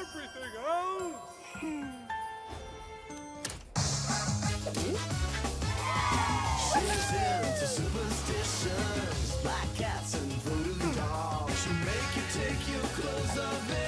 everything else. She's into superstitions, black cats and voodoo dolls. She'll make you take your clothes off.